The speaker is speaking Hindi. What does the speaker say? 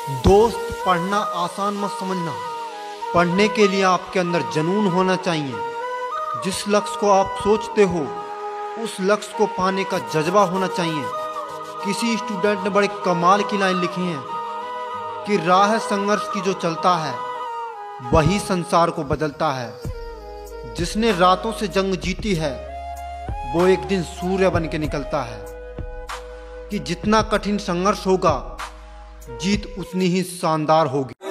दोस्त, पढ़ना आसान मत समझना। पढ़ने के लिए आपके अंदर जुनून होना चाहिए। जिस लक्ष्य को आप सोचते हो उस लक्ष्य को पाने का जज्बा होना चाहिए। किसी स्टूडेंट ने बड़े कमाल की लाइन लिखी है कि राह संघर्ष की जो चलता है वही संसार को बदलता है। जिसने रातों से जंग जीती है वो एक दिन सूर्य बन के निकलता है। कि जितना कठिन संघर्ष होगा जीत उतनी ही शानदार होगी।